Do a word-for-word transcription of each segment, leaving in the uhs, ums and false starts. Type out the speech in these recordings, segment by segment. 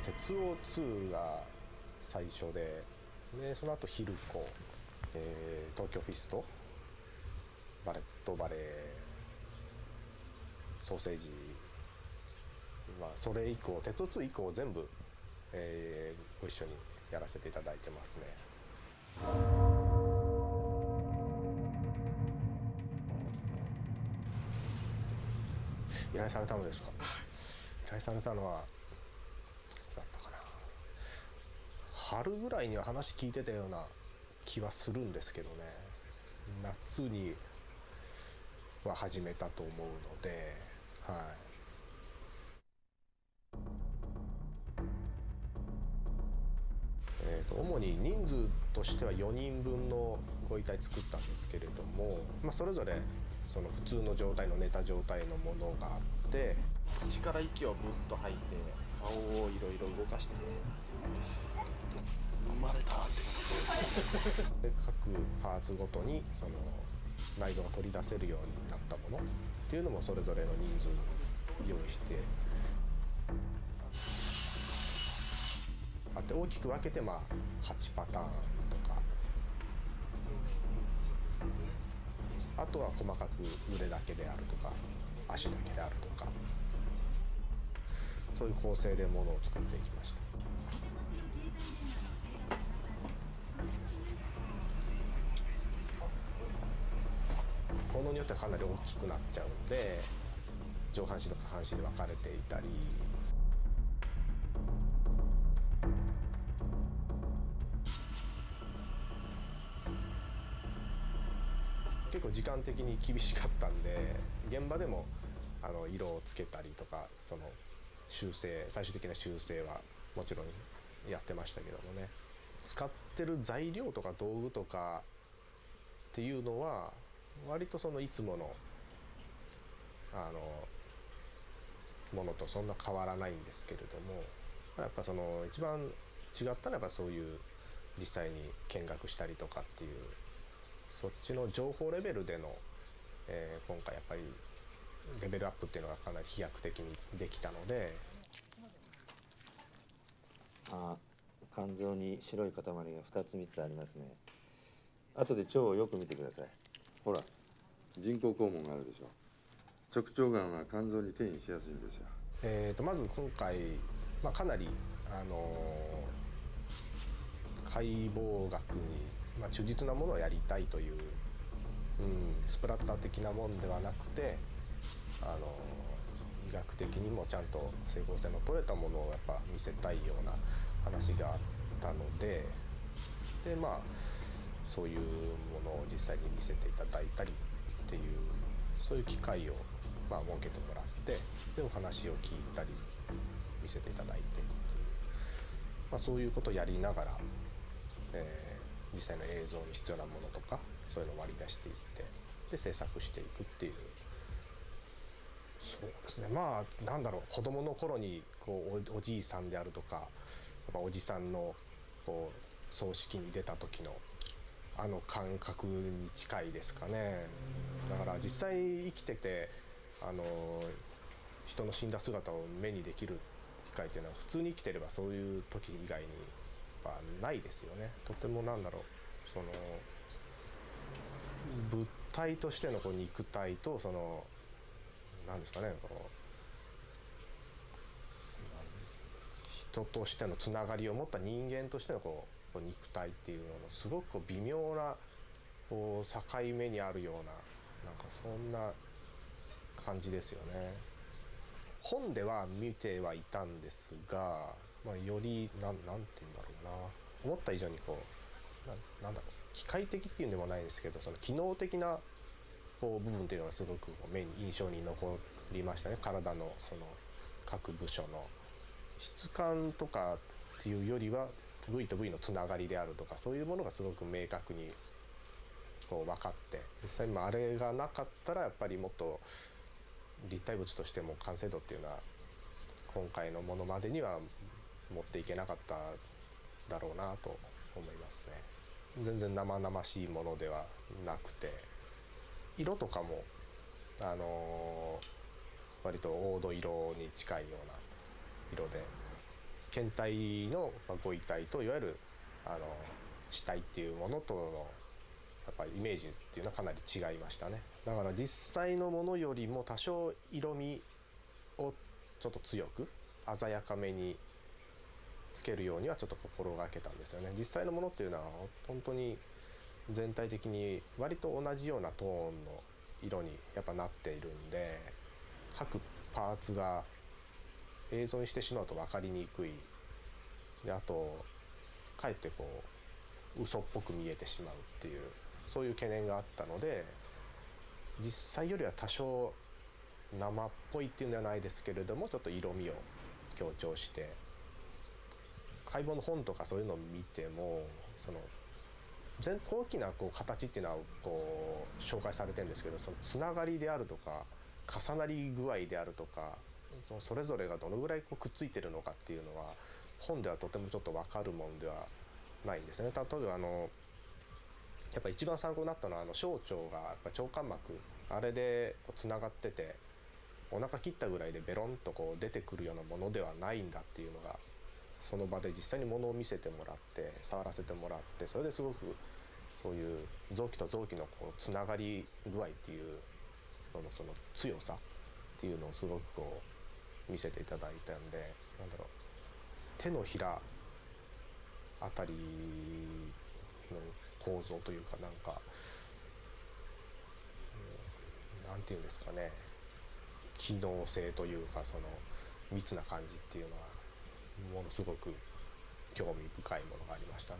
鉄オツーが最初で、でその後ヒルコ、えー、東京フィスト、バレットバレー、ソーセージ、まあ、それ以降鉄オツー以降全部、えー、ご一緒にやらせていただいてますね。依頼されたのですか。依頼されたのはいつだったかな。春ぐらいには話聞いてたような気はするんですけどね、夏には始めたと思うので、はい。えー、と主に人数としてはよにんぶんのご遺体作ったんですけれども、まあ、それぞれその普通の状態の寝た状態のものがあって、 口から息をブッと吐いて顔をいろいろ動かして生まれたって感じですで各パーツごとにその内臓が取り出せるようになったものっていうのもそれぞれの人数に用意してあって、大きく分けてまあはちパターンとか、あとは細かく腕だけであるとか足だけであるとか、そういう構成でものを作っていきました。ものによってはかなり大きくなっちゃうんで、上半身と下半身に分かれていたり、結構時間的に厳しかったんで、現場でもあの色をつけたりとか、その修正最終的な修正はもちろんやってましたけどもね。使ってる材料とか道具とかっていうのは割とそのいつものあのものとそんな変わらないんですけれども、やっぱその一番違ったのはやっぱそういう実際に見学したりとかっていう、そっちの情報レベルでの、えー、今回やっぱりレベルアップっていうのがかなり飛躍的にできたので。 あ、肝臓に白い塊がふたつみっつありますね。後で腸をよく見てください。ほら、人工肛門があるでしょ。直腸がんは肝臓に転移しやすいんですよ。 えー、とまず今回、まあ、かなり、あのー、解剖学に、まあ、忠実なものをやりたいという、うん、スプラッター的なもんではなくて、あのー、医学的にもちゃんと整合性の取れたものをやっぱ見せたいような話があったので、でまあそういうものを実際に見せていただいたりっていう、そういう機会を、まあ、設けてもらって、でお話を聞いたり見せていただいてっていう、まあ、そういうことをやりながら、えー、実際の映像に必要なものとかそういうのを割り出していって、で制作していくっていう。そうですね、まあなんだろう、子供の頃にこう お, おじいさんであるとか、やっぱおじさんのこう葬式に出た時のあの感覚に近いですかね。だから実際生きててあの人の死んだ姿を目にできる機会っていうのは普通に生きてればそういう時以外にはないですよね。とてもなんだろう、その物体としてのこう肉体とそのなんですかね、こう人としてのつながりを持った人間としてのこう肉体っていうののすごくこう微妙なこう境目にあるような、なんかそんな感じですよね。本では見てはいたんですが、まあ、よりなんなんて言うんだろうな、思った以上にこう な, なんだろう機械的っていうんでもないですけど、その機能的なこう部分っていうのがすごく目に印象に残りましたね。体のその各部署の質感とかっていうよりは部位と部位のつながりであるとか、そういうものがすごく明確にこう分かって、実際にあれがなかったらやっぱりもっと立体物としても完成度っていうのは今回のものまでには持っていけなかっただろうなと思いますね。全然生々しいものではなくて、色とかもあのー、割と黄土色に近いような色で、 検体のご遺体といわゆるあの死体っていうものとのやっぱりイメージっていうのはかなり違いましたね。だから実際のものよりも多少色味をちょっと強く鮮やかめにつけるようにはちょっと心がけたんですよね。実際のものっていうのは本当に全体的に割と同じようなトーンの色にやっぱなっているんで、各パーツが映像にしてしまうと分かりにくいで、あとかえってこう嘘っぽく見えてしまうっていうそういう懸念があったので、実際よりは多少生っぽいっていうのではないですけれどもちょっと色味を強調して、解剖の本とかそういうのを見てもその全大きなこう形っていうのはこう紹介されてるんですけど、そのつながりであるとか重なり具合であるとか、そのそれぞれがどのぐらいこうくっついてるのかっていうのは本ではとてもちょっと分かるもんではないんですね。例えばあのやっぱ一番参考になったのはあの小腸がやっぱ腸間膜あれでこうつながってて、お腹切ったぐらいでベロンとこう出てくるようなものではないんだっていうのがその場で実際に物を見せてもらって触らせてもらって、それですごくそういう臓器と臓器のこうつながり具合っていうそのその強さっていうのをすごくこう見せていただいたんで、なんだろう、手のひらあたりの構造というか、なんか、うん、なんていうんですかね、機能性というかその密な感じっていうのはものすごく興味深いものがありましたね。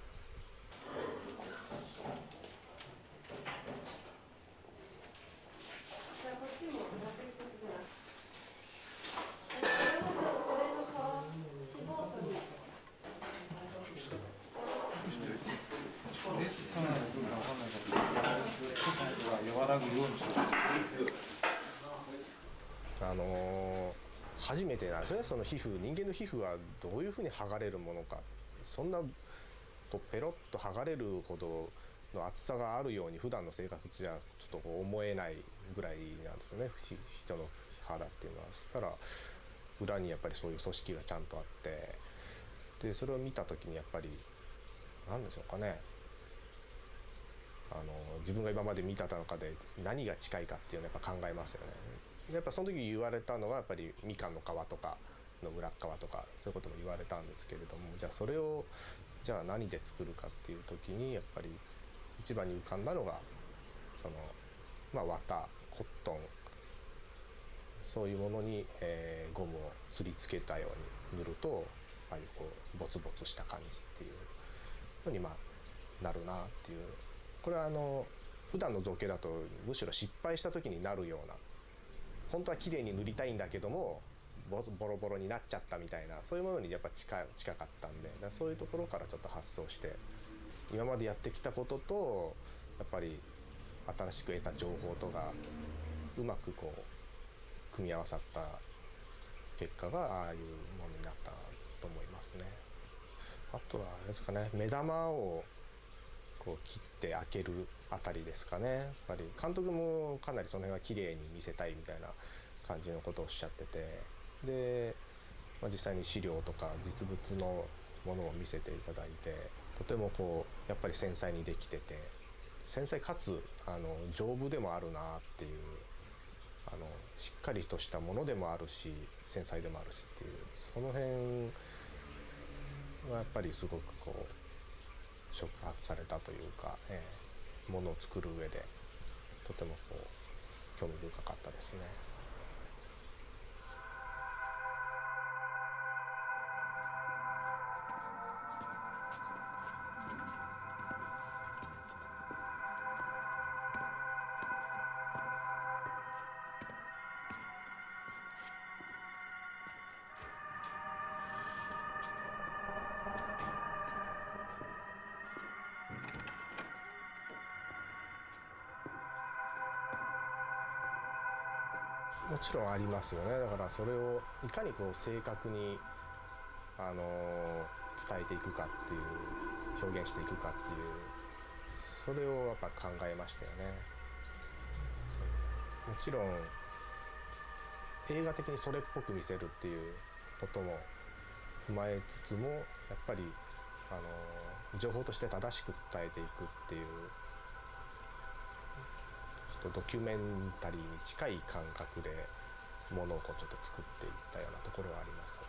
あのー、初めてなんですね、その皮膚、人間の皮膚がどういうふうに剥がれるものか、そんなこうペロッと剥がれるほどの厚さがあるように普段の生活じゃちょっとこう思えないぐらいなんですよね、人の肌っていうのは。そしたら裏にやっぱりそういう組織がちゃんとあって、でそれを見た時にやっぱり何でしょうかね、あの自分が今まで見た中で何が近いかっていうのをやっぱ考えますよね。やっぱその時言われたのはやっぱりみかんの皮とかの裏側とかそういうことも言われたんですけれども、じゃあそれをじゃあ何で作るかっていう時にやっぱり一番に浮かんだのがそのまあ綿、コットン、そういうものに、えー、ゴムをすりつけたように塗るとああいうこうボツボツした感じっていうのにまあなるなっていう。これはあの普段の造形だとむしろ失敗した時になるような、本当は綺麗に塗りたいんだけどもボロボロになっちゃったみたいな、そういうものにやっぱ近近かったんで、だそういうところからちょっと発想して今までやってきたこととやっぱり新しく得た情報とがうまくこう組み合わさった結果がああいうものになったと思いますね。あとはあれですかね、目玉をこう切って開けるあたりですかね。やっぱり監督もかなりその辺は綺麗に見せたいみたいな感じのことをおっしゃってて、で、まあ、実際に資料とか実物のものを見せていただいて、とてもこうやっぱり繊細にできてて、繊細かつあの丈夫でもあるなっていう、あのしっかりとしたものでもあるし繊細でもあるしっていう、その辺はやっぱりすごくこう触発されたというか、えー、ものを作る上でとてもこう興味深かったですね。もちろんありますよね。だからそれをいかにこう正確に、あのー、伝えていくかっていう、表現していくかっていう、それをやっぱ考えましたよね。もちろん映画的にそれっぽく見せるっていうことも踏まえつつもやっぱりあの情報として正しく伝えていくっていうちょっとドキュメンタリーに近い感覚でものをこうちょっと作っていったようなところはありますね。